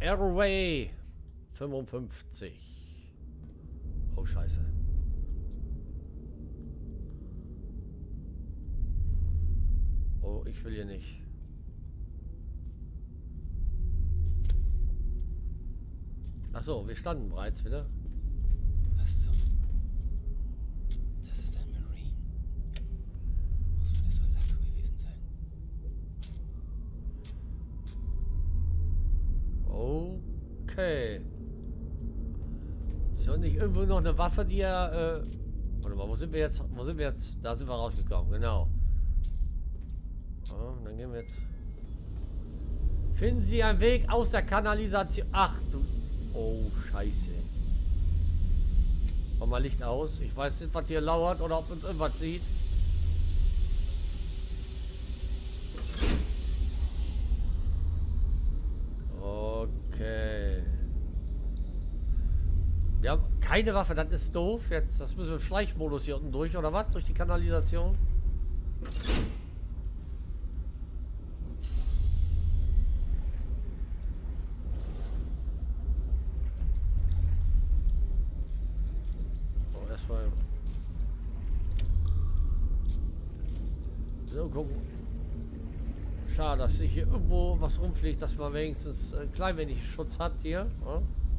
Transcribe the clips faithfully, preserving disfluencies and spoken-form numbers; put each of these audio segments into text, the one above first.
Airway fünfundfünfzig. Oh, scheiße. Oh, ich will hier nicht. Ach so, wir standen bereits wieder. Was zum... Das ist ein Marine. Muss von der Soldato gewesen sein. Okay. Ist ja nicht irgendwo noch eine Waffe, die er... Äh Warte mal, wo sind wir jetzt? Wo sind wir jetzt? Da sind wir rausgekommen, genau. Oh, dann gehen wir jetzt... Finden Sie einen Weg aus der Kanalisation... Ach, du... Oh, scheiße. Mach mal Licht aus. Ich weiß nicht, was hier lauert oder ob uns irgendwas sieht. Okay. Wir haben keine Waffe, das ist doof. Jetzt, das müssen wir im Schleichmodus hier unten durch, oder was? Durch die Kanalisation. So, gucken. Schade, dass sich hier irgendwo was rumfliegt, dass man wenigstens ein klein wenig Schutz hat hier. Ja?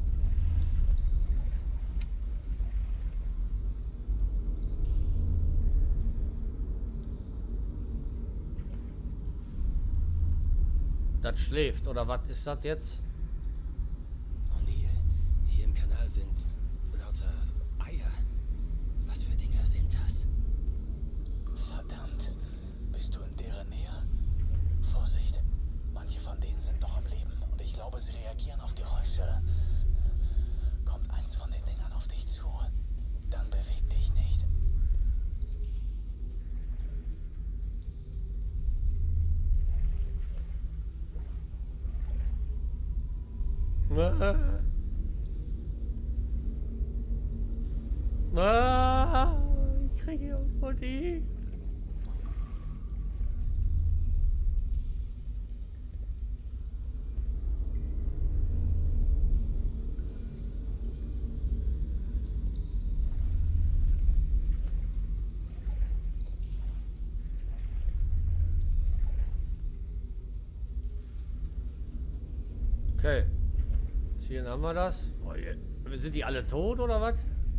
Das schläft, oder was ist das jetzt? O'Neill, hier im Kanal sind lauter Eier. Was für Dinger sind das? Verdammt. Bist du in deren Nähe? Vorsicht. Manche von denen sind noch am Leben. Und ich glaube, sie reagieren auf Geräusche. Kommt eins von den Dingern auf dich zu. Dann beweg dich nicht. Ah. Ah. Ich kriege irgendwo die... Okay. Hier haben wir das. Oh, hier. Sind die alle tot oder was?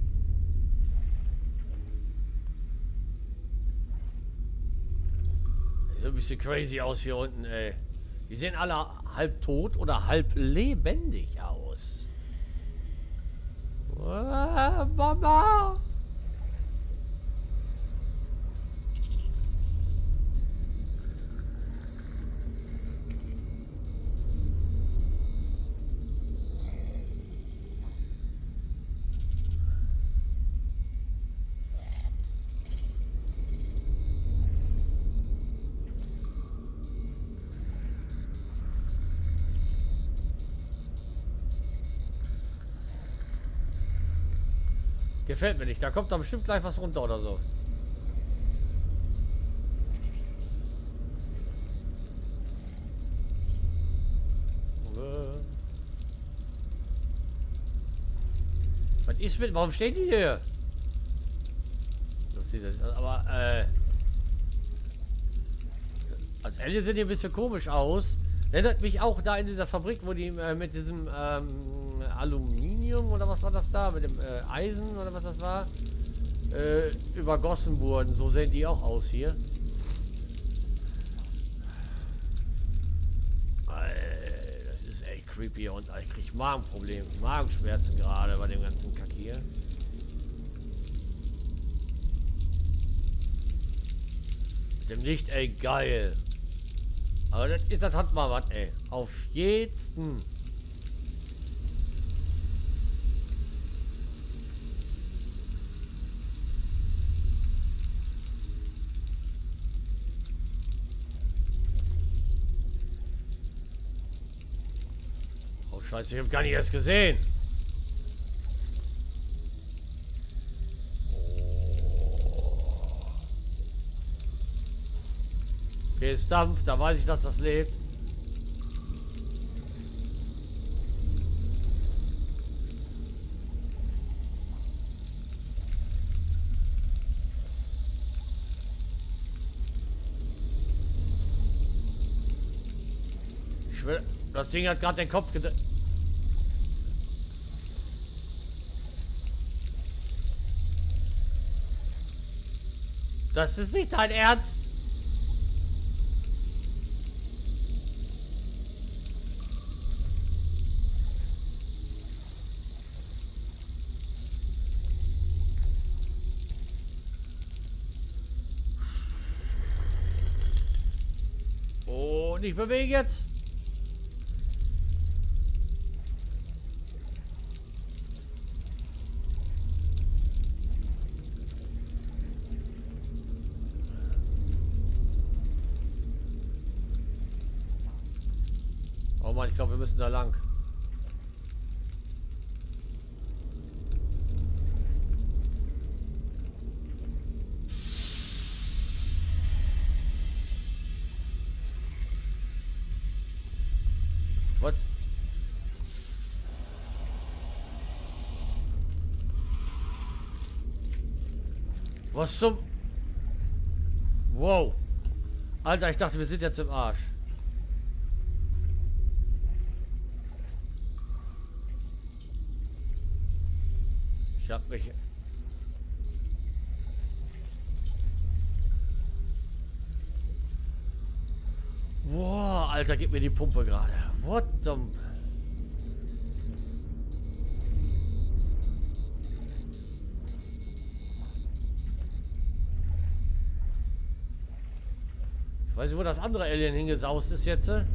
Sieht ein bisschen crazy aus hier unten, ey. Die sehen alle halb tot oder halb lebendig aus. Ah, Mama! Gefällt mir nicht. Da kommt da bestimmt gleich was runter oder so. Was ist mit? Warum stehen die hier? Aber, äh... als Alien sehen die ein bisschen komisch aus. Erinnert mich auch da in dieser Fabrik, wo die äh, mit diesem ähm, Aluminium oder was war das da? Mit dem äh, Eisen oder was das war? Äh, übergossen wurden. So sehen die auch aus hier. Äh, das ist echt creepy und ich krieg Magenprobleme, Magenschmerzen gerade bei dem ganzen Kack hier. Mit dem Licht, ey, geil. Aber das, das hat mal was, ey. Auf jeden. Oh, scheiße, ich hab gar nicht erst gesehen. Okay, es dampft, da weiß ich, dass das lebt. schwöre, das Ding hat gerade den Kopf gedreht. Das ist nicht dein Ernst. Oh, nicht bewegen jetzt. Oh Mann, ich glaube, wir müssen da lang. Was? Was zum... Wow. Alter, ich dachte, wir sind jetzt im Arsch. Ich hab mich... Wow, Alter, gib mir die Pumpe gerade. What the... Ich weiß nicht, wo das andere Alien hingesaust ist jetzt. Das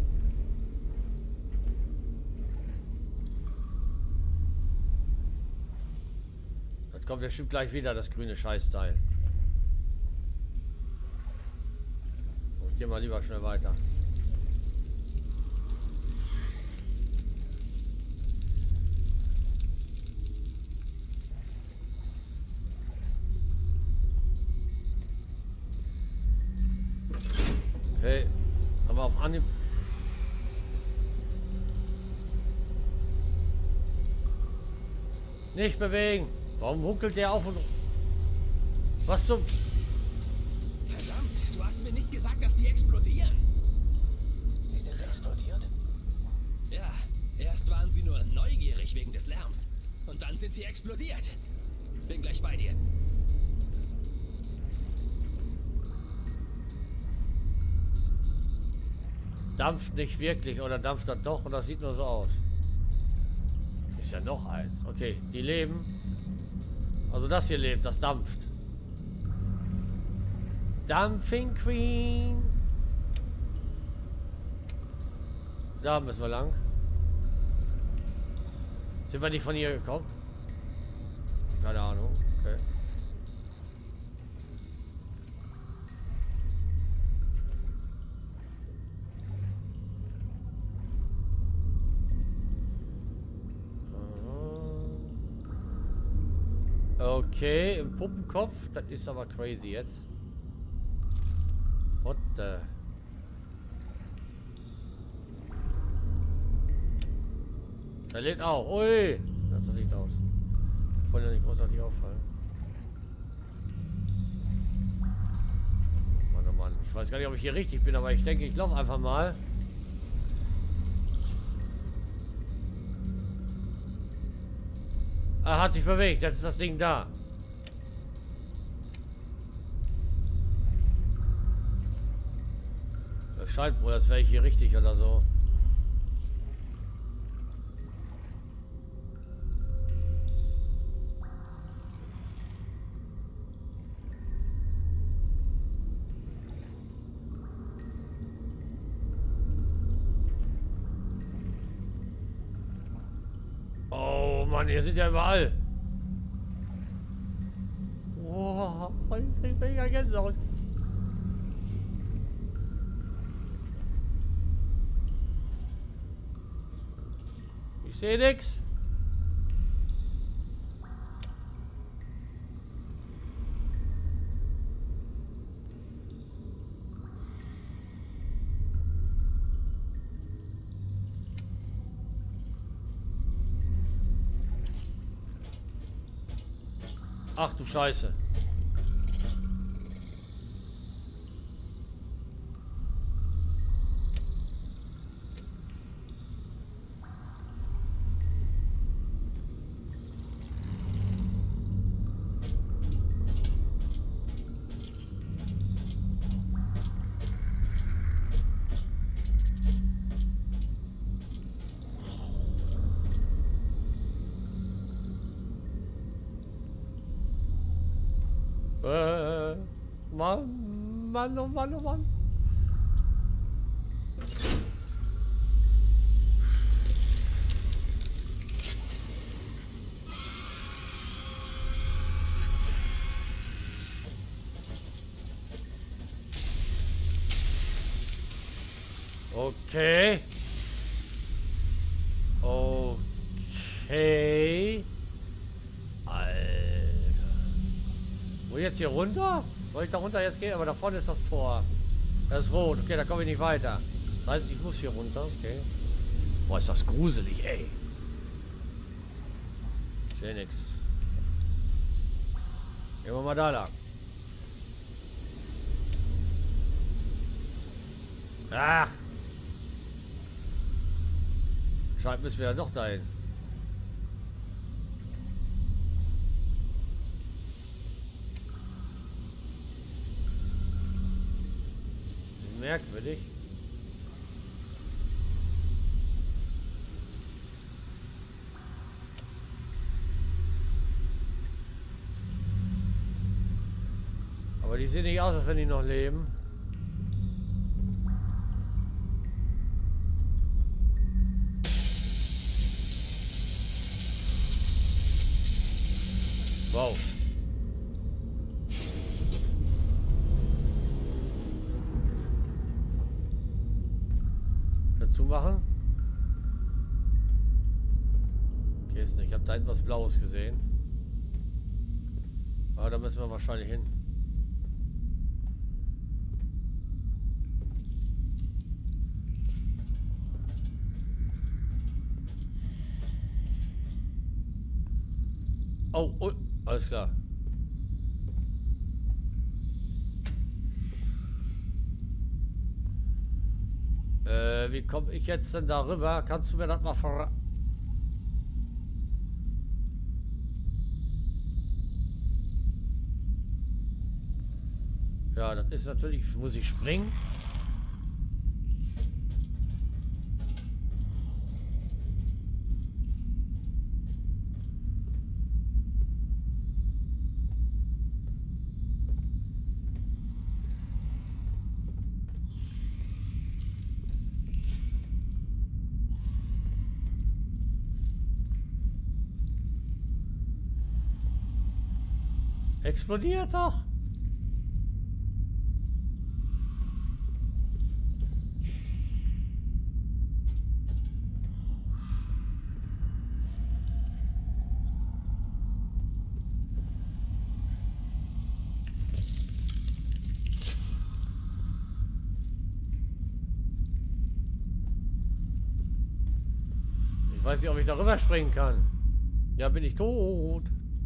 kommt bestimmt gleich wieder, das grüne Scheißteil. Und geh mal lieber schnell weiter. Okay, aber auf Anhieb. Nicht bewegen. Warum ruckelt der auf und... Was zum... Verdammt, du hast mir nicht gesagt, dass die explodieren. Sie sind explodiert? Ja, erst waren sie nur neugierig wegen des Lärms. Und dann sind sie explodiert. Bin gleich bei dir. Dampft nicht wirklich oder dampft das doch und das sieht nur so aus. Ist ja noch eins. Okay, die leben. Also das hier lebt, das dampft. Dumping Queen. Da müssen wir lang. Sind wir nicht von hier gekommen? Keine Ahnung. Okay. Okay, im Puppenkopf. Das ist aber crazy jetzt. What the... Er lädt auch. Ui! Das sieht aus. Ich wollte ja nicht großartig auffallen. Mann, oh Mann. Ich weiß gar nicht, ob ich hier richtig bin, aber ich denke, ich laufe einfach mal. Er hat sich bewegt. Jetzt ist das Ding da. Das scheint wohl, als wäre ich hier richtig oder so. Oh Mann, ihr seid ja überall. Oh, ich krieg mega Gänsehaut. Ich sehe nix. Ach du Scheiße. Mann, Mann, oh Mann, oh Mann. Okay. Okay. Alter. Wo jetzt hier runter? Soll ich da runter jetzt gehen? Aber da vorne ist das Tor. Das ist rot. Okay, da komme ich nicht weiter. Das heißt, ich muss hier runter. Okay. Boah, ist das gruselig, ey. Ich sehe nix. Gehen wir mal da lang. Ach. Scheint müssen wir ja doch dahin. Merkwürdig. Aber die sehen nicht aus, als wenn die noch leben. Wow. Dazu machen. Okay, ist nicht. Ich habe da etwas Blaues gesehen. Aber da müssen wir wahrscheinlich hin. Oh, oh, alles klar. Äh, wie komme ich jetzt denn da rüber? Kannst du mir das mal verraten? Ja, das ist natürlich... Muss ich springen? Explodiert doch! Ich weiß nicht, ob ich darüber springen kann. Ja, bin ich tot.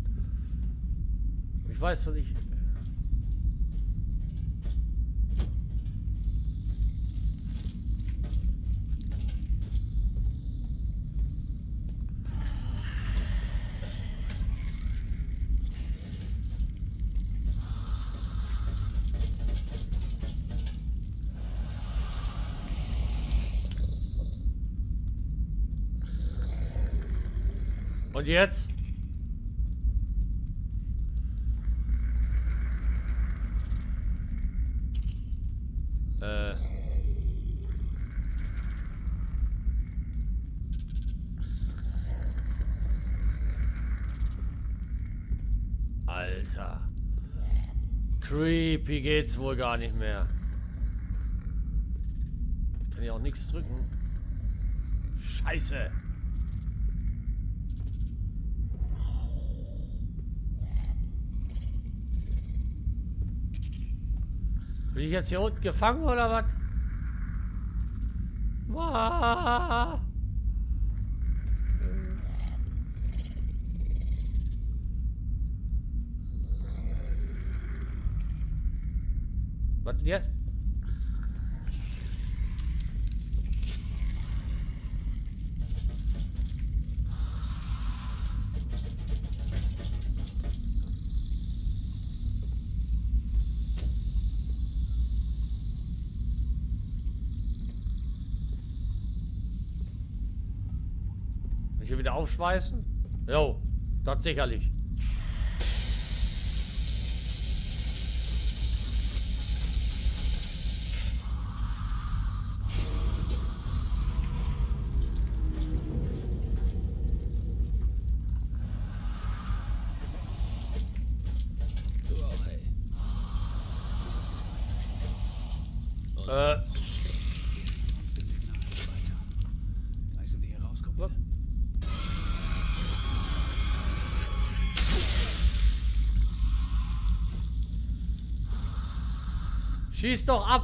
Ich weiß doch nicht. Und jetzt? Äh. Alter. Creepy geht's wohl gar nicht mehr. Kann ich auch nichts drücken. Scheiße. Bin ich jetzt hier unten gefangen oder was? Ah. Was denn jetzt? Hier wieder aufschweißen? Jo, das sicherlich. Äh. Weißt du, wie hier rauskommt? Was? Schieß doch ab!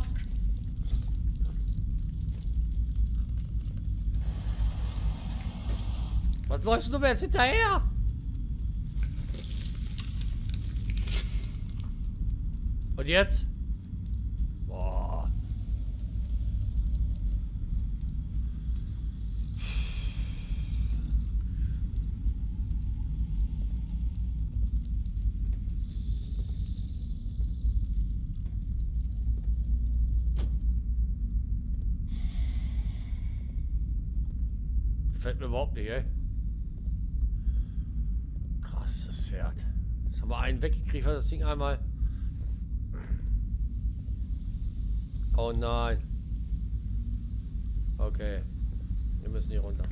Was läufst du mir jetzt hinterher? Und jetzt? Boah. Gefällt mir überhaupt nicht, ey. Krass, das Pferd. Jetzt haben wir einen weggekriegt, weil das Ding einmal... Oh nein. Okay. Wir müssen hier runter.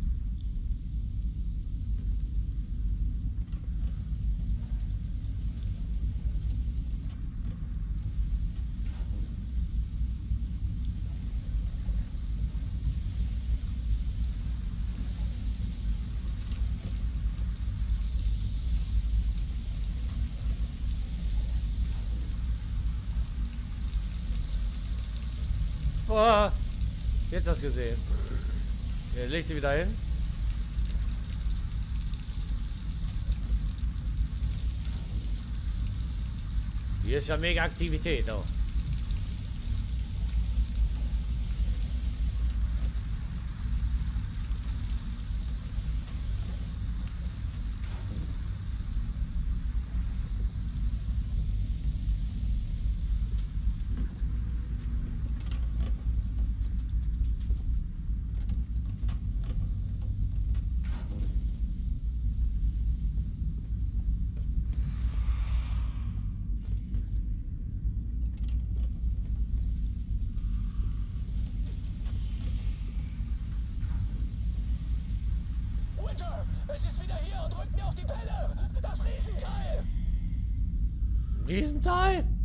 Oh, jetzt hast du gesehen. Er legt sie wieder hin. Hier ist ja mega Aktivität auch. Es ist wieder hier und drückt mir auf die Pelle! Das Riesenteil! Riesenteil?